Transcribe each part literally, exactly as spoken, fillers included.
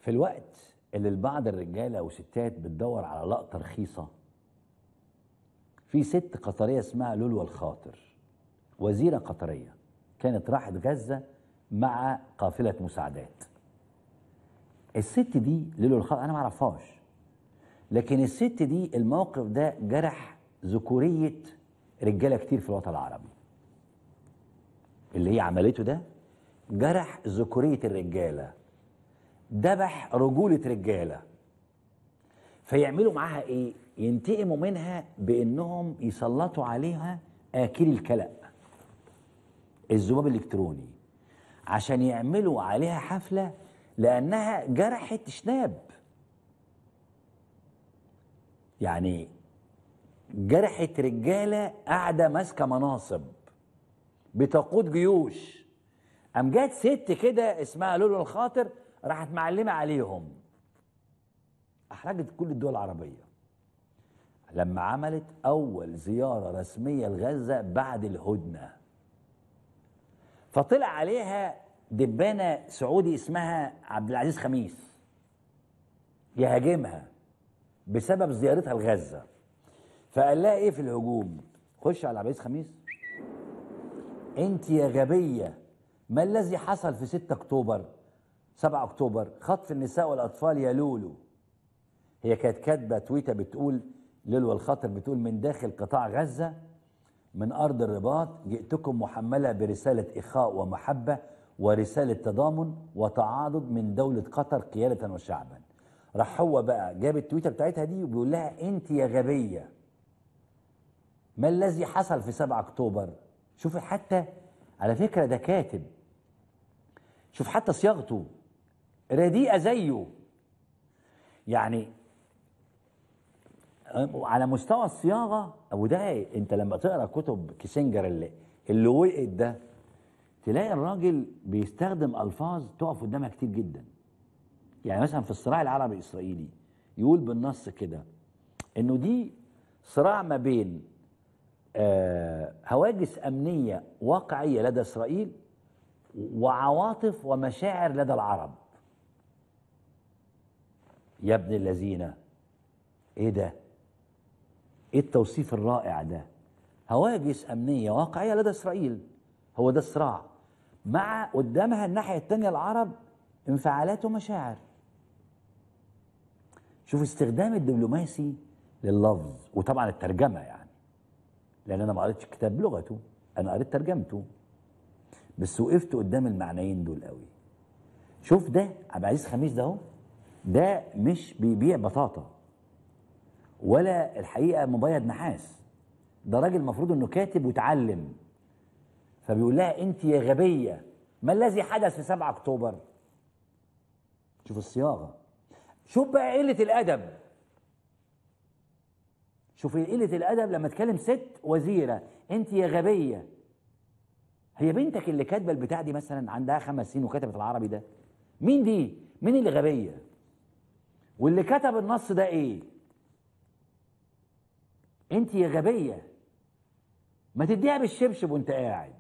في الوقت اللي البعض الرجاله وستات بتدور على لقطه رخيصه، في ست قطريه اسمها لولو الخاطر، وزيره قطريه كانت راحت غزه مع قافله مساعدات. الست دي لولو الخاطر انا ما اعرفهاش، لكن الست دي الموقف ده جرح ذكوريه رجاله كتير في الوطن العربي. اللي هي عملته ده جرح ذكوريه الرجاله، ذبح رجوله رجاله. فيعملوا معاها ايه؟ ينتقموا منها بانهم يسلطوا عليها اكل الكلأ، الذباب الالكتروني، عشان يعملوا عليها حفله لانها جرحت شناب. يعني جرحت رجاله قاعده ماسكه مناصب بتقود جيوش. قام جت ست كده اسمها لولو الخاطر راحت معلمه عليهم، احرجت كل الدول العربيه لما عملت اول زياره رسميه لغزه بعد الهدنه. فطلع عليها دبانه سعودي اسمها عبد العزيز خميس يهاجمها بسبب زيارتها لغزه. فقال لها ايه في الهجوم؟ خش على عبد العزيز خميس: انت يا غبيه، ما الذي حصل في ستة اكتوبر سبعة اكتوبر؟ خطف النساء والاطفال يا لولو. هي كانت كاتبه تويته بتقول، لولو الخاطر بتقول: من داخل قطاع غزه من ارض الرباط جئتكم محمله برساله اخاء ومحبه ورساله تضامن وتعاضد من دوله قطر قياده وشعبا. راح هو بقى جاب التويته بتاعتها دي وبيقول لها: انت يا غبيه، ما الذي حصل في سبعة اكتوبر؟ شوفي حتى، على فكره ده كاتب، شوف حتى صياغته رديئه زيه. يعني على مستوى الصياغه، وده انت لما تقرا كتب كيسنجر اللي اللي وقت ده تلاقي الراجل بيستخدم الفاظ تقف قدامها كتير جدا. يعني مثلا في الصراع العربي الاسرائيلي يقول بالنص كده انه دي صراع ما بين آه هواجس امنيه واقعيه لدى اسرائيل وعواطف ومشاعر لدى العرب. يا ابن الذين، ايه ده؟ ايه التوصيف الرائع ده؟ هواجس امنيه واقعيه لدى اسرائيل، هو ده الصراع، مع قدامها الناحيه الثانيه العرب انفعالات ومشاعر. شوف استخدام الدبلوماسي لللفظ، وطبعا الترجمه، يعني لان انا ما قريتش الكتاب بلغته، انا قريت ترجمته، بس وقفت قدام المعنيين دول قوي. شوف ده عبد العزيز خميس ده اهو، ده مش بيبيع بطاطا ولا الحقيقه مبيض نحاس، ده راجل المفروض انه كاتب وتعلم. فبيقول لها: انت يا غبيه، ما الذي حدث في سبعة اكتوبر؟ شوف الصياغه، شوف بقى قله الادب، شوف قله الادب لما تكلم ست وزيره: انت يا غبيه. هي بنتك اللي كاتبه البتاع دي مثلا عندها خمس سنين وكتبت العربي ده؟ مين دي؟ مين اللي غبيه؟ واللي كتب النص ده ايه؟ انت يا غبيه، ما تديها بالشبشب وانت قاعد.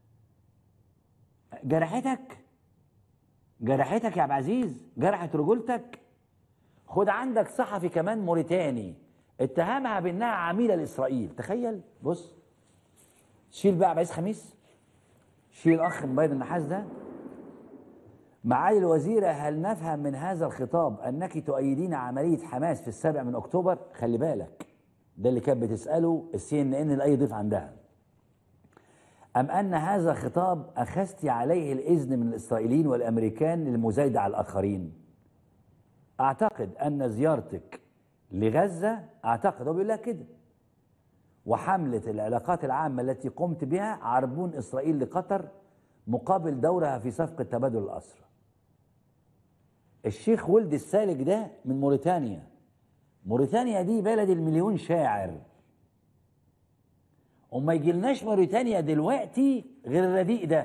جرحتك جرحتك يا عبد العزيز، جرحت رجولتك. خد عندك صحفي كمان موريتاني اتهمها بانها عميله لاسرائيل، تخيل. بص، شيل بقى عبد العزيز خميس، شيل الاخ مبيض النحاس ده. معالي الوزيره، هل نفهم من هذا الخطاب انك تؤيدين عمليه حماس في السابع من اكتوبر؟ خلي بالك، ده اللي كانت بتساله السي ان ان لاي ضيف عندها. ام ان هذا خطاب اخذت عليه الاذن من الاسرائيليين والامريكان للمزايده على الاخرين؟ اعتقد ان زيارتك لغزه، اعتقد هو بيقول لها كده، وحمله العلاقات العامه التي قمت بها عربون اسرائيل لقطر مقابل دورها في صفقه تبادل الاسرى. الشيخ ولد السالك ده من موريتانيا. موريتانيا دي بلد المليون شاعر، وما يجيلناش موريتانيا دلوقتي غير الرديء ده،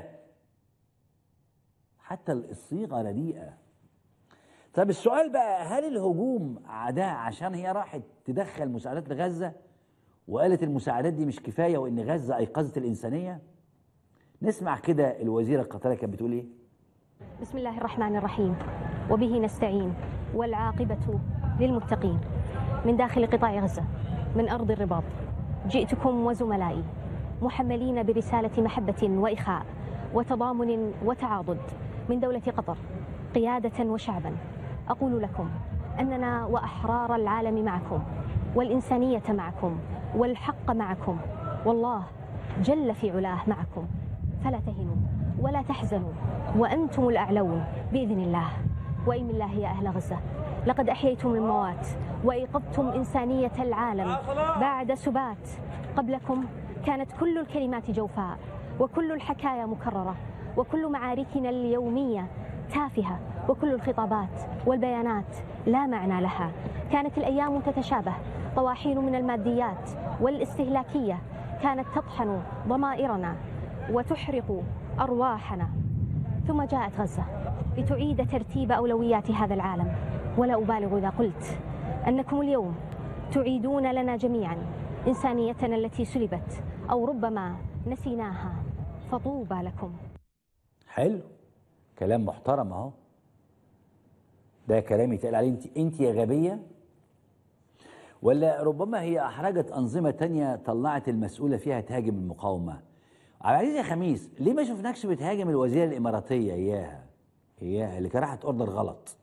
حتى الصيغه رديئه. طب السؤال بقى، هل الهجوم عداء عشان هي راحت تدخل مساعدات لغزه وقالت المساعدات دي مش كفايه وان غزه ايقظت الانسانيه؟ نسمع كده الوزيره القطريه كانت بتقول ايه. بسم الله الرحمن الرحيم. وبه نستعين، والعاقبة للمتقين. من داخل قطاع غزة، من أرض الرباط، جئتكم وزملائي محملين برسالة محبة وإخاء وتضامن وتعاضد من دولة قطر قيادة وشعبا. أقول لكم أننا وأحرار العالم معكم، والإنسانية معكم، والحق معكم، والله جل في علاه معكم. فلا تهنوا ولا تحزنوا وأنتم الأعلون بإذن الله. وإيم الله يا أهل غزة، لقد أحييتم الموات وأيقظتم إنسانية العالم بعد سبات. قبلكم كانت كل الكلمات جوفاء، وكل الحكايا مكررة، وكل معاركنا اليومية تافهة، وكل الخطابات والبيانات لا معنى لها. كانت الأيام تتشابه، طواحين من الماديات والاستهلاكية كانت تطحن ضمائرنا وتحرق أرواحنا. ثم جاءت غزة لتعيد ترتيب أولويات هذا العالم. ولا أبالغ إذا قلت أنكم اليوم تعيدون لنا جميعا إنسانيتنا التي سلبت أو ربما نسيناها، فطوبى لكم. حلو، كلام محترم اهو. ده كلام يتقال عليه انت انت يا غبيه، ولا ربما هي احرجت انظمه تانية طلعت المسؤوله فيها تهاجم المقاومه. عبد العزيز يا خميس، ليه ما شفناكش بتهاجم الوزيره الاماراتيه اياها اياها اللي كانت راحت اوردر غلط؟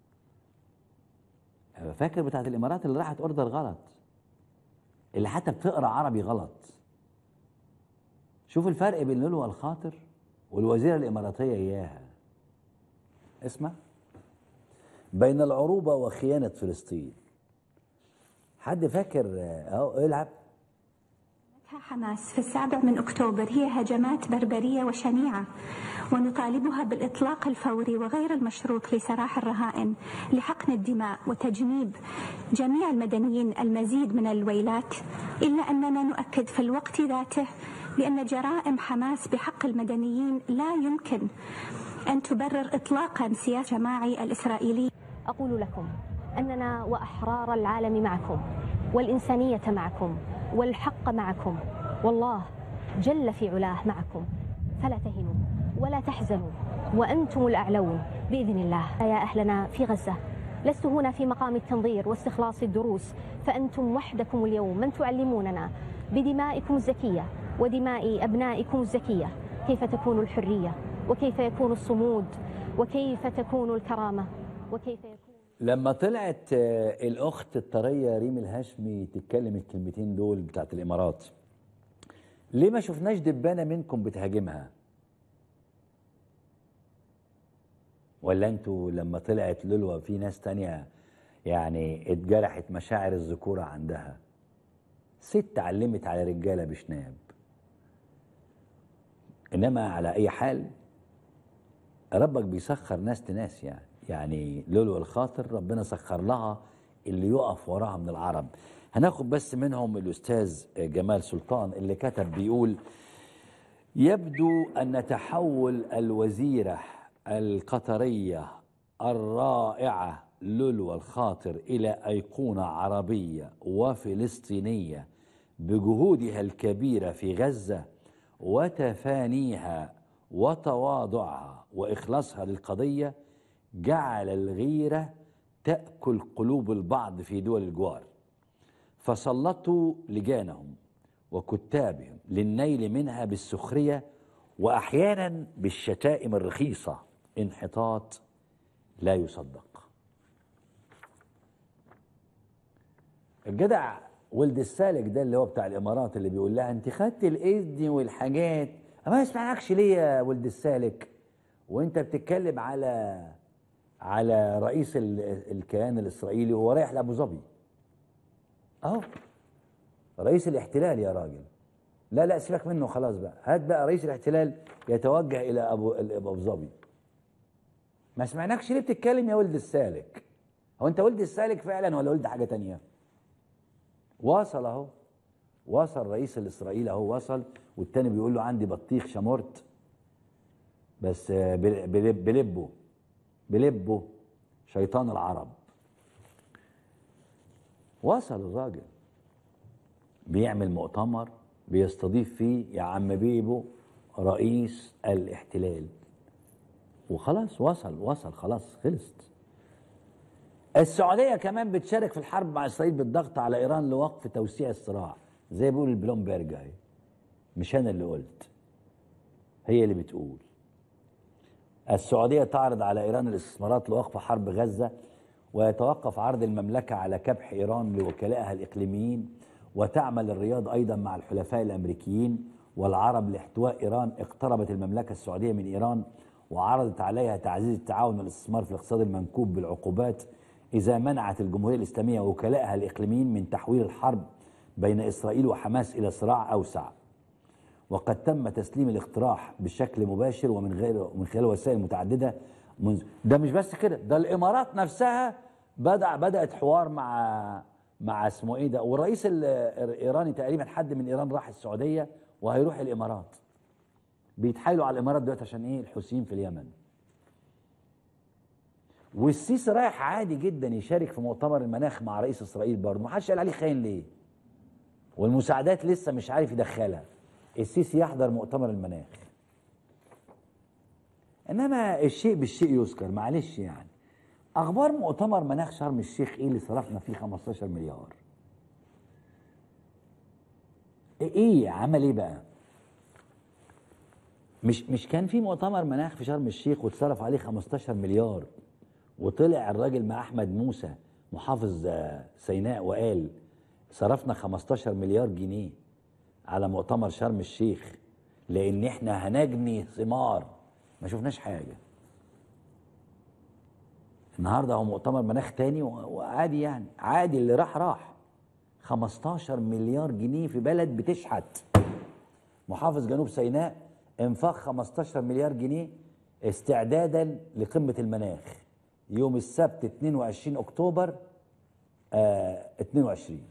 فاكر بتاعت الامارات اللي راحت اوردر غلط، اللي حتى بتقرا عربي غلط. شوف الفرق بين لؤلؤ الخاطر والوزيره الاماراتيه اياها. اسمع، بين العروبه وخيانه فلسطين. حد فاكر اهو؟ العب. حماس في السابع من أكتوبر هي هجمات بربرية وشنيعة، ونطالبها بالإطلاق الفوري وغير المشروط لسراح الرهائن لحقن الدماء وتجنيب جميع المدنيين المزيد من الويلات. إلا أننا نؤكد في الوقت ذاته بأن جرائم حماس بحق المدنيين لا يمكن أن تبرر إطلاقا سياسة جماعي الإسرائيلي. أقول لكم أننا وأحرار العالم معكم، والإنسانية معكم، والحق معكم، والله جل في علاه معكم. فلا تهنوا ولا تحزنوا وأنتم الأعلون بإذن الله. يا أهلنا في غزة، لست هنا في مقام التنظير واستخلاص الدروس، فأنتم وحدكم اليوم من تعلموننا بدمائكم الزكية ودماء أبنائكم الزكية كيف تكون الحرية، وكيف يكون الصمود، وكيف تكون الكرامة، وكيف يكون. لما طلعت الأخت الطرية ريم الهاشمي تتكلم الكلمتين دول بتاعت الإمارات، ليه ما شفناش دبانة منكم بتهاجمها؟ ولا انتوا لما طلعت لؤلؤة في ناس تانية يعني اتجرحت مشاعر الذكورة عندها؟ ست علمت على رجالة بشناب. إنما على أي حال ربك بيسخر ناس لناس. يعني يعني لؤلؤ الخاطر ربنا سخر لها اللي يقف وراها من العرب. هناخد بس منهم الأستاذ جمال سلطان اللي كتب بيقول: يبدو أن تحول الوزيرة القطرية الرائعة لؤلؤ الخاطر إلى أيقونة عربية وفلسطينية بجهودها الكبيرة في غزة وتفانيها وتواضعها وإخلاصها للقضية جعل الغيرة تأكل قلوب البعض في دول الجوار، فسلطوا لجانهم وكتابهم للنيل منها بالسخرية وأحيانا بالشتائم الرخيصة. انحطاط لا يصدق. الجدع ولد السالك ده اللي هو بتاع الإمارات اللي بيقول لها أنت خدت الإذن والحاجات، ما يسمعناكش ليه يا ولد السالك وأنت بتتكلم على على رئيس الكيان الإسرائيلي وهو رايح لأبو ظبي. أهو رئيس الاحتلال يا راجل. لا لا سيبك منه خلاص بقى، هات بقى رئيس الاحتلال يتوجه إلى أبو أبو ظبي. ما سمعناكش ليه بتتكلم يا ولد السالك؟ هو أنت ولد السالك فعلا ولا ولد حاجة تانية؟ واصل أهو، وصل رئيس الإسرائيلي أهو وصل، والتاني بيقول له عندي بطيخ شمرت بس بلب بلبه بلبه شيطان العرب. وصل الراجل بيعمل مؤتمر بيستضيف فيه يا عم بيبو رئيس الاحتلال، وخلاص وصل وصل خلاص خلصت. السعوديه كمان بتشارك في الحرب مع اسرائيل بالضغط على ايران لوقف توسيع الصراع، زي بيقول البلومبرج اهي، مش انا اللي قلت، هي اللي بتقول. السعوديه تعرض على ايران الاستثمارات لوقف حرب غزه، ويتوقف عرض المملكه على كبح ايران لوكلائها الاقليميين، وتعمل الرياض ايضا مع الحلفاء الامريكيين والعرب لاحتواء ايران. اقتربت المملكه السعوديه من ايران وعرضت عليها تعزيز التعاون والاستثمار في الاقتصاد المنكوب بالعقوبات إذا منعت الجمهورية الإسلامية وكلائها الإقليميين من تحويل الحرب بين إسرائيل وحماس إلى صراع أوسع. وقد تم تسليم الاقتراح بشكل مباشر ومن غير من خلال وسائل متعددة منذ. ده مش بس كده، ده الإمارات نفسها بدأ بدأت حوار مع مع اسمه إيه ده، والرئيس الإيراني تقريبا حد من إيران راح السعودية وهيروح الإمارات. بيتحايلوا على الإمارات دلوقتي عشان إيه؟ الحوثيين في اليمن. والسيسي رايح عادي جدا يشارك في مؤتمر المناخ مع رئيس اسرائيل برضه، ما حدش قال عليه خاين ليه؟ والمساعدات لسه مش عارف يدخلها. السيسي يحضر مؤتمر المناخ. انما الشيء بالشيء يذكر، معلش يعني. اخبار مؤتمر مناخ شرم الشيخ ايه اللي صرفنا فيه خمستاشر مليار؟ ايه عمل ايه بقى؟ مش مش كان في مؤتمر مناخ في شرم الشيخ واتصرف عليه خمستاشر مليار، وطلع الراجل مع احمد موسى محافظ سيناء وقال صرفنا خمستاشر مليار جنيه على مؤتمر شرم الشيخ لان احنا هنجني ثمار. ما شفناش حاجه. النهارده هو مؤتمر مناخ تاني وعادي، يعني عادي، اللي راح راح. خمستاشر مليار جنيه في بلد بتشحت. محافظ جنوب سيناء انفاق خمستاشر مليار جنيه استعدادا لقمه المناخ يوم السبت اتنين وعشرين اكتوبر آه اتنين وعشرين.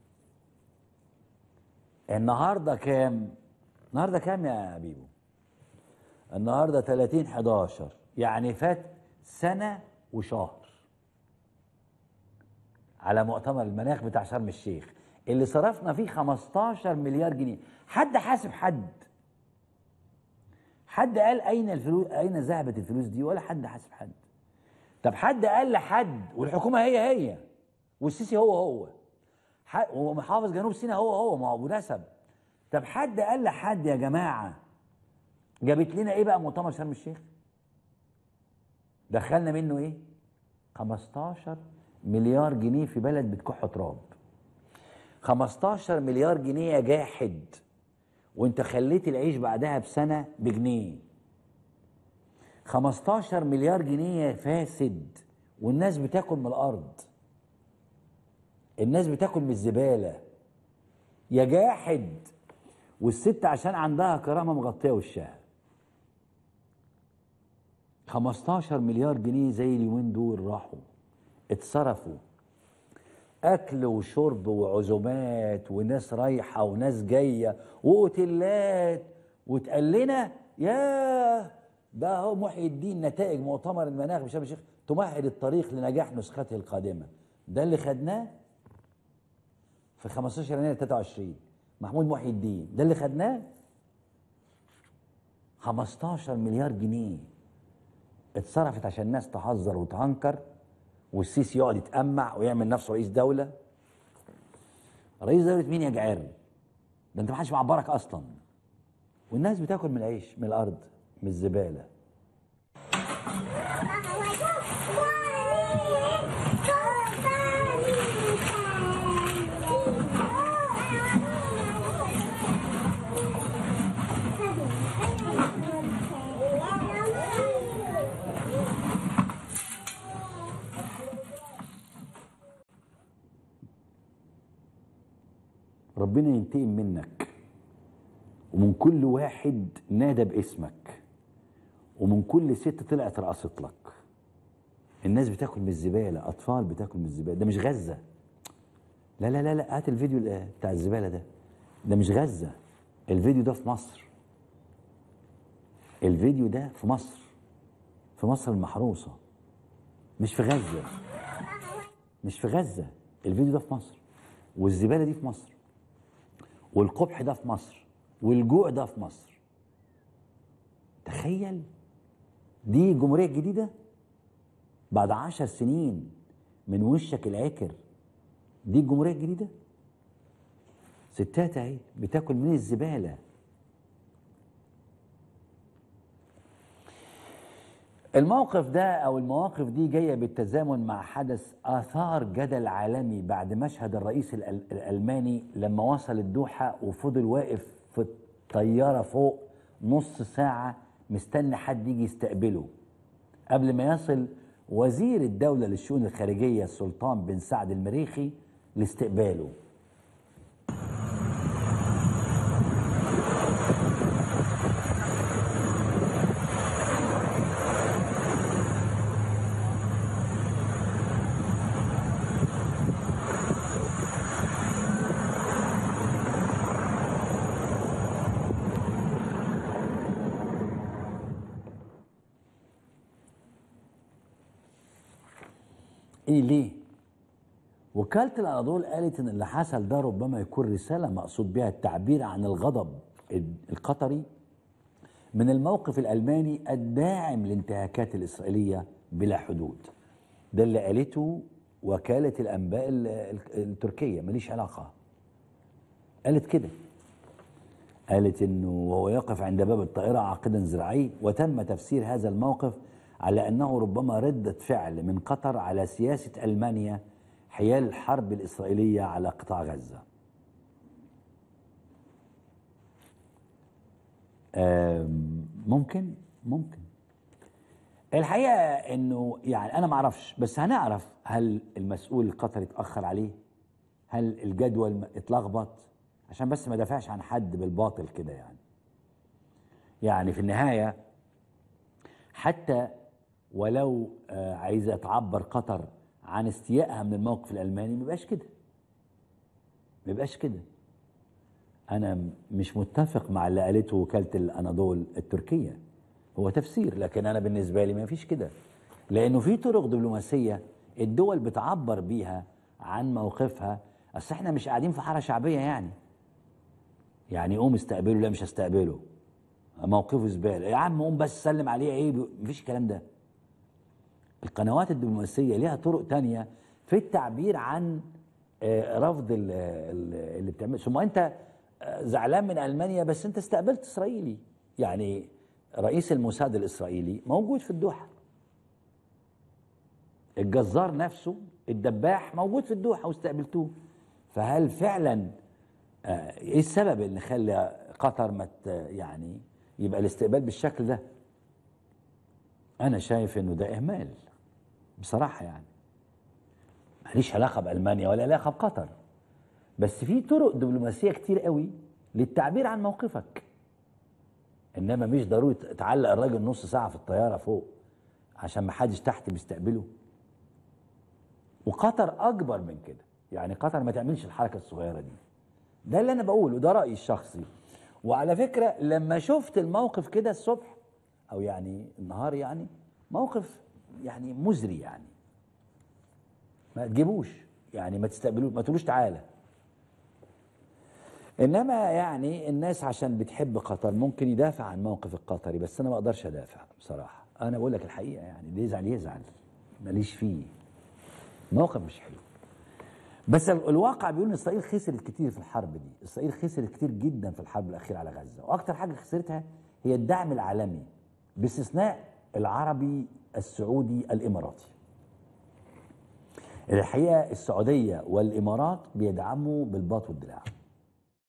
النهارده كام؟ النهارده كام يا بيبو؟ النهارده تلاتين حداشر، يعني فات سنه وشهر على مؤتمر المناخ بتاع شرم الشيخ اللي صرفنا فيه خمستاشر مليار جنيه. حد حاسب حد؟ حد قال اين الفلوس، اين ذهبت الفلوس دي؟ ولا حد حاسب حد. طب حد قال لحد؟ والحكومه هي هي والسيسي هو هو ومحافظ جنوب سيناء هو هو، ما هو مناسب. طب حد قال لحد يا جماعه جابت لنا ايه بقى مؤتمر شرم الشيخ؟ دخلنا منه ايه؟ خمستاشر مليار جنيه في بلد بتكح تراب. خمستاشر مليار جنيه يا جاحد، وانت خليت العيش بعدها بسنه بجنيه. خمستاشر مليار جنيه يا فاسد، والناس بتاكل من الارض، الناس بتاكل من الزباله يا جاحد. والست عشان عندها كرامه مغطيه وشها. خمستاشر مليار جنيه زي اليومين دول راحوا اتصرفوا اكل وشرب وعزومات وناس رايحه وناس جايه واوتيلات، واتقال لنا ياه ده هو محي الدين نتائج مؤتمر المناخ بشرم الشيخ تمهد الطريق لنجاح نسخته القادمه. ده اللي خدناه في خمستاشر يناير تلاتة وعشرين، محمود محي الدين، ده اللي خدناه. خمستاشر مليار جنيه اتصرفت عشان الناس تهزر وتهنكر، والسيسي يقعد يتأمع ويعمل نفسه رئيس دوله. رئيس دوله مين يا جعير؟ ده انت ما حدش معبرك اصلا، والناس بتاكل من العيش من الارض من الزباله. ربنا ينتقم منك ومن كل واحد نادى باسمك ومن كل ست طلعت رقصت لك. الناس بتاكل من الزباله، اطفال بتاكل من الزباله. ده مش غزه. لا لا لا لا، هات الفيديو بتاع الزباله ده. ده مش غزه، الفيديو ده في مصر. الفيديو ده في مصر، في مصر المحروسه، مش في غزه. مش في غزه، الفيديو ده في مصر، والزباله دي في مصر، والقبح ده في مصر، والجوع ده في مصر. تخيل، دي الجمهورية الجديدة بعد عشر سنين من وشك العكر. دي الجمهوريه الجديده؟ ستات اهي بتاكل من الزباله. الموقف ده او المواقف دي جايه بالتزامن مع حدث اثار جدل عالمي بعد مشهد الرئيس الالماني لما وصل الدوحه وفضل واقف في الطياره فوق نص ساعه مستني حد يجي يستقبله قبل ما يصل وزير الدوله للشؤون الخارجيه السلطان بن سعد المريخي لاستقباله. ايه ليه؟ وكالة الأناضول قالت إن اللي حصل ده ربما يكون رسالة مقصود بها التعبير عن الغضب القطري من الموقف الألماني الداعم للانتهاكات الإسرائيلية بلا حدود. ده اللي قالته وكالة الأنباء التركية، ماليش علاقة. قالت كده، قالت إنه وهو يقف عند باب الطائرة عاقدا زراعي، وتم تفسير هذا الموقف على أنه ربما ردة فعل من قطر على سياسة ألمانيا حيال الحرب الإسرائيلية على قطاع غزة. ممكن ممكن الحقيقة أنه يعني أنا معرفش، بس هنعرف هل المسؤول القطري اتأخر عليه، هل الجدول اتلخبط، عشان بس ما دافعش عن حد بالباطل كده. يعني يعني في النهاية حتى ولو عايزة تعبر قطر عن استيائها من الموقف الألماني، ما يبقاش كده، ما يبقاش كده. أنا مش متفق مع اللي قالته وكالة الأناضول التركية، هو تفسير، لكن أنا بالنسبة لي ما فيش كده، لأنه في طرق دبلوماسية الدول بتعبر بيها عن موقفها. أصل إحنا مش قاعدين في حارة شعبية يعني يعني قوم استقبله، لا مش هستقبله، موقفه زبالة يا عم، قوم بس سلم عليه عيب، مفيش الكلام ده. القنوات الدبلوماسية ليها طرق تانية في التعبير عن رفض اللي بتعمله. ثم انت زعلان من ألمانيا بس انت استقبلت إسرائيلي، يعني رئيس الموساد الإسرائيلي موجود في الدوحة، الجزار نفسه الدباح موجود في الدوحة واستقبلتوه. فهل فعلا ايه السبب اللي خلى قطر ما يعني يبقى الاستقبال بالشكل ده؟ انا شايف انه ده اهمال بصراحة، يعني ماليش علاقة بألمانيا ولا علاقة بقطر، بس في طرق دبلوماسية كتير قوي للتعبير عن موقفك، انما مش ضروري تعلق الراجل نص ساعة في الطيارة فوق عشان ما حدش تحت بيستقبله. وقطر اكبر من كده، يعني قطر ما تعملش الحركة الصغيرة دي. ده اللي انا بقوله، ده رأيي الشخصي. وعلى فكرة لما شفت الموقف كده الصبح او يعني النهار، يعني موقف يعني مزري، يعني ما تجيبوش، يعني ما تستقبلوش، ما تقولوش تعالى. انما يعني الناس عشان بتحب قطر ممكن يدافع عن موقف القطري، بس انا ما اقدرش ادافع بصراحة. انا بقول لك الحقيقة، يعني اللي يزعل يزعل، ماليش فيه، موقف مش حلو. بس الواقع بيقول ان اسرائيل خسرت كتير في الحرب دي، اسرائيل خسرت كتير جدا في الحرب الاخيرة على غزة، واكتر حاجة خسرتها هي الدعم العالمي باستثناء العربي السعودي الاماراتي. الحقيقة السعودية والامارات بيدعموا بالباط والدراع.